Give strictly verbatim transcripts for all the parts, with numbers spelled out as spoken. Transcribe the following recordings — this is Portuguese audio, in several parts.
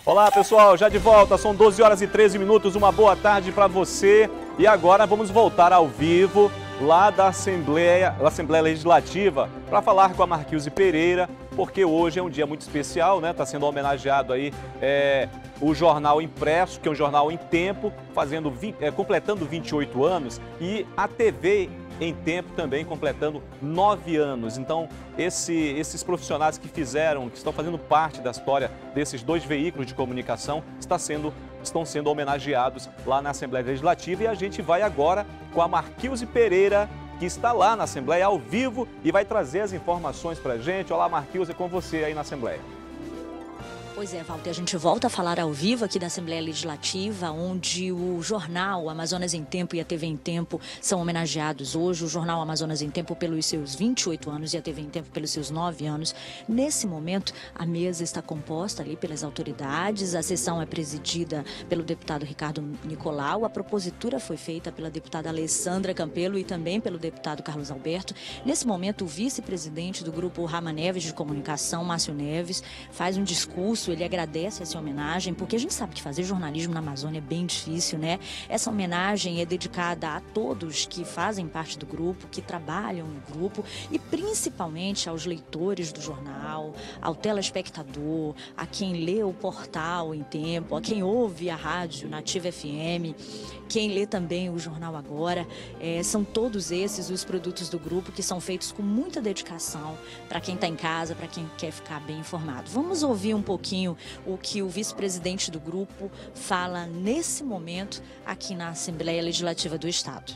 Olá pessoal, já de volta, são doze horas e treze minutos, uma boa tarde para você. E agora vamos voltar ao vivo lá da Assembleia, da Assembleia Legislativa para falar com a Marquilze Pereira, porque hoje é um dia muito especial, né? Está sendo homenageado aí é, o Jornal Impresso, que é um jornal em tempo, fazendo, é, completando vinte e oito anos, e a T V em tempo também completando nove anos. Então, esse, esses profissionais que fizeram, que estão fazendo parte da história desses dois veículos de comunicação, está sendo, estão sendo homenageados lá na Assembleia Legislativa. E a gente vai agora com a Marquilze Pereira, que está lá na Assembleia ao vivo e vai trazer as informações para a gente. Olá, Marquilze, é com você aí na Assembleia. Pois é, Walter, a gente volta a falar ao vivo aqui da Assembleia Legislativa, onde o jornal Amazonas em Tempo e a T V em Tempo são homenageados hoje. O jornal Amazonas em Tempo pelos seus vinte e oito anos e a T V em Tempo pelos seus nove anos. Nesse momento, a mesa está composta ali pelas autoridades, a sessão é presidida pelo deputado Ricardo Nicolau, a propositura foi feita pela deputada Alessandra Campelo e também pelo deputado Carlos Alberto. Nesse momento, o vice-presidente do grupo Rama Neves de Comunicação, Márcio Neves, faz um discurso. Ele agradece essa homenagem, porque a gente sabe que fazer jornalismo na Amazônia é bem difícil, né? Essa homenagem é dedicada a todos que fazem parte do grupo, que trabalham no grupo e principalmente aos leitores do jornal, ao telespectador, a quem lê o portal em tempo, a quem ouve a rádio Nativa F M, quem lê também o Jornal Agora. É, são todos esses os produtos do grupo que são feitos com muita dedicação para quem está em casa, para quem quer ficar bem informado. Vamos ouvir um pouquinho o que o vice-presidente do grupo fala nesse momento aqui na Assembleia Legislativa do Estado.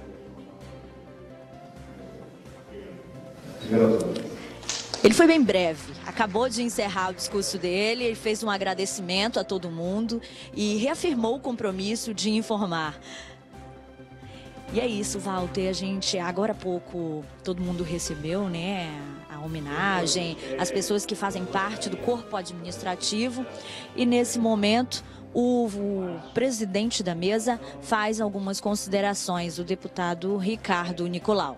Ele foi bem breve, acabou de encerrar o discurso dele, ele fez um agradecimento a todo mundo e reafirmou o compromisso de informar. E é isso, Walter, a gente, agora há pouco, todo mundo recebeu, né, a homenagem, as pessoas que fazem parte do corpo administrativo, e nesse momento o, o presidente da mesa faz algumas considerações, o deputado Ricardo Nicolau.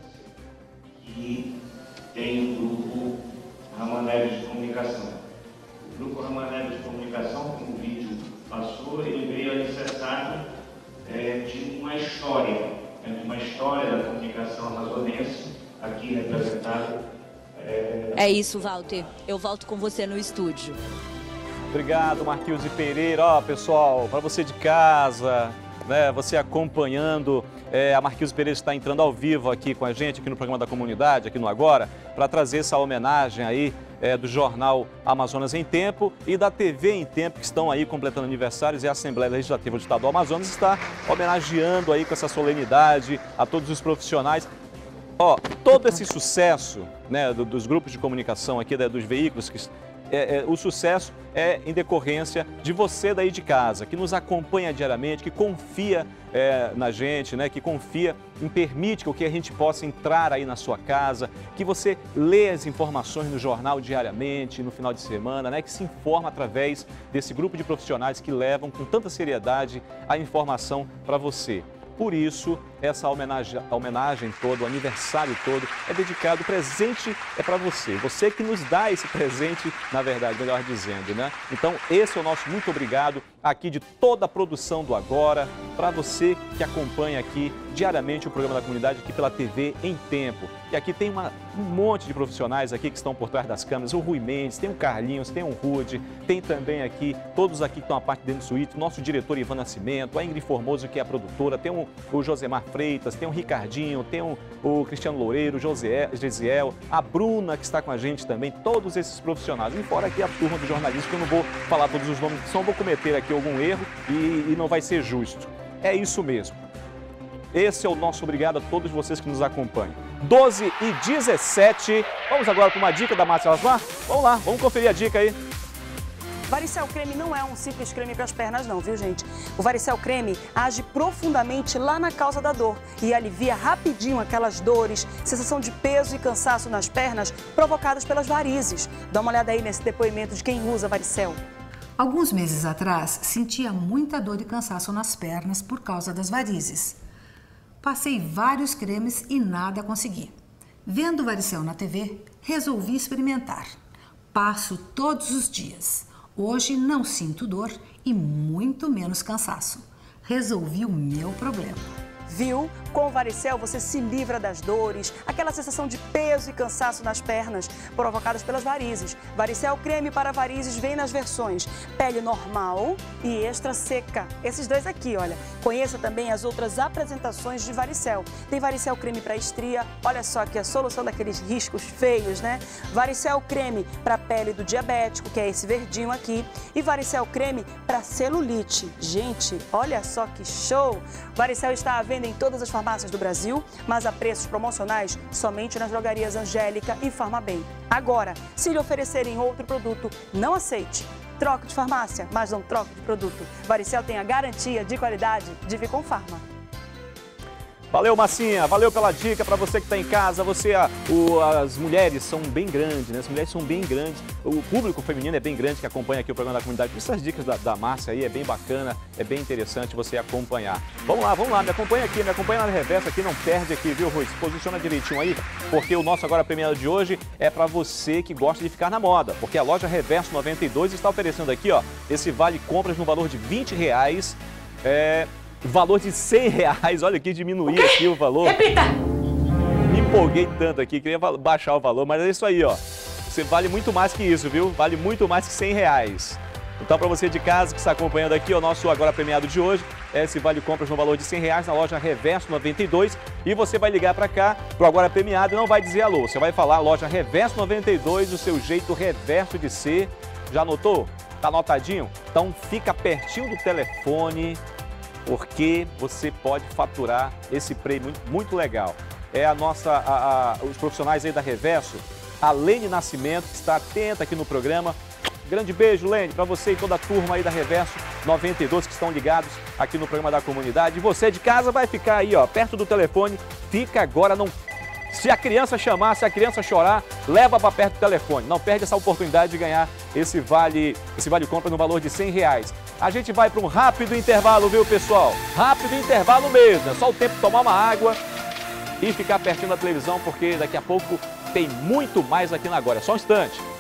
E tem o grupo Rama Neves de Comunicação. O grupo Rama Neves de Comunicação, como o vídeo passou, ele veio alicerçado É, de uma história, é, de uma história da comunicação amazonense, aqui representada. É... é isso, Walter. Eu volto com você no estúdio. Obrigado, Marquilze Pereira. Ó, pessoal, para você de casa, né, você acompanhando, é, a Marquilze Pereira está entrando ao vivo aqui com a gente, aqui no programa da comunidade, aqui no Agora, para trazer essa homenagem aí é, do jornal Amazonas em Tempo e da T V em Tempo, que estão aí completando aniversários, e a Assembleia Legislativa do Estado do Amazonas está homenageando aí com essa solenidade a todos os profissionais. Ó, todo esse sucesso, né, do, dos grupos de comunicação aqui, né, dos veículos, que, é, é, o sucesso é em decorrência de você daí de casa, que nos acompanha diariamente, que confia é, na gente, né, que confia em permite que a gente possa entrar aí na sua casa, que você lê as informações no jornal diariamente, no final de semana, né, que se informa através desse grupo de profissionais que levam com tanta seriedade a informação para você. Por isso, essa homenagem, a homenagem toda, o aniversário todo, é dedicado, o presente é para você. Você que nos dá esse presente, na verdade, melhor dizendo, né? Então, esse é o nosso muito obrigado aqui de toda a produção do Agora, para você que acompanha aqui diariamente o programa da comunidade aqui pela T V em Tempo. E aqui tem uma, um monte de profissionais aqui que estão por trás das câmeras, o Rui Mendes, tem o Carlinhos, tem o Rude, tem também aqui, todos aqui que estão a parte dentro do suíte, nosso diretor Ivan Nascimento, a Ingrid Formoso, que é a produtora, tem o, o Josemar Freitas, tem o Ricardinho, tem o, o Cristiano Loureiro, o José, Gesiel, a Bruna, que está com a gente também, todos esses profissionais. E fora aqui a turma do jornalismo, que eu não vou falar todos os nomes, só vou cometer aqui algum erro e, e não vai ser justo. É isso mesmo. Esse é o nosso obrigado a todos vocês que nos acompanham. doze e dezessete. Vamos agora para uma dica da Márcia Lasmar? Vamos lá, vamos conferir a dica aí. Varicel creme não é um simples creme para as pernas não, viu, gente? O Varicel creme age profundamente lá na causa da dor e alivia rapidinho aquelas dores, sensação de peso e cansaço nas pernas provocadas pelas varizes. Dá uma olhada aí nesse depoimento de quem usa Varicel. Alguns meses atrás, sentia muita dor e cansaço nas pernas por causa das varizes. Passei vários cremes e nada consegui. Vendo o Varicel na T V, resolvi experimentar. Passo todos os dias. Hoje não sinto dor e muito menos cansaço. Resolvi o meu problema. Viu? Com o Varicel você se livra das dores, aquela sensação de peso e cansaço nas pernas provocadas pelas varizes. Varicel creme para varizes vem nas versões pele normal e extra seca. Esses dois aqui, olha. Conheça também as outras apresentações de Varicel. Tem Varicel creme para estria, olha só aqui a solução daqueles riscos feios, né? Varicel creme para a pele do diabético, que é esse verdinho aqui. E Varicel creme para celulite. Gente, olha só que show! Varicel está à venda em todas as farmácias do Brasil, mas a preços promocionais somente nas drogarias Angélica e Farmabem. Agora, se lhe oferecerem outro produto, não aceite. Troque de farmácia, mas não troque de produto. Varicel tem a garantia de qualidade de Viconfarma. Valeu, Massinha, valeu pela dica para você que está em casa. Você, a, o, as mulheres são bem grandes, né? As mulheres são bem grandes. O público feminino é bem grande que acompanha aqui o programa da comunidade. Essas dicas da, da Márcia aí é bem bacana, é bem interessante você acompanhar. Vamos lá, vamos lá, me acompanha aqui, me acompanha na reversa aqui, não perde aqui, viu, Rui? Se posiciona direitinho aí, porque o nosso agora premiado de hoje é para você que gosta de ficar na moda, porque a loja Reverso noventa e dois está oferecendo aqui, ó, esse vale compras no valor de vinte reais. É... Valor de cem reais, olha aqui, diminuir aqui o valor. Repita! Me empolguei tanto aqui, queria baixar o valor, mas é isso aí, ó. Você vale muito mais que isso, viu? Vale muito mais que cem reais. Então, para você de casa que está acompanhando aqui, o nosso agora premiado de hoje é esse vale compras no valor de cem reais na loja Reverso noventa e dois. E você vai ligar para cá, pro agora premiado, e não vai dizer alô. Você vai falar loja Reverso noventa e dois, o seu jeito reverso de ser. Já anotou? Tá anotadinho? Então, fica pertinho do telefone, porque você pode faturar esse prêmio muito, muito legal. É a nossa, a, a, os profissionais aí da Reverso, a Lene Nascimento, que está atenta aqui no programa. Grande beijo, Lene, para você e toda a turma aí da Reverso noventa e dois que estão ligados aqui no programa da comunidade. E você de casa vai ficar aí, ó, perto do telefone. Fica agora, não... Se a criança chamar, se a criança chorar, leva para perto do telefone. Não perde essa oportunidade de ganhar esse vale, esse vale compra no valor de cem reais. A gente vai para um rápido intervalo, viu, pessoal? Rápido intervalo mesmo. É só o tempo de tomar uma água e ficar pertinho da televisão, porque daqui a pouco tem muito mais aqui na Agora. É só um instante.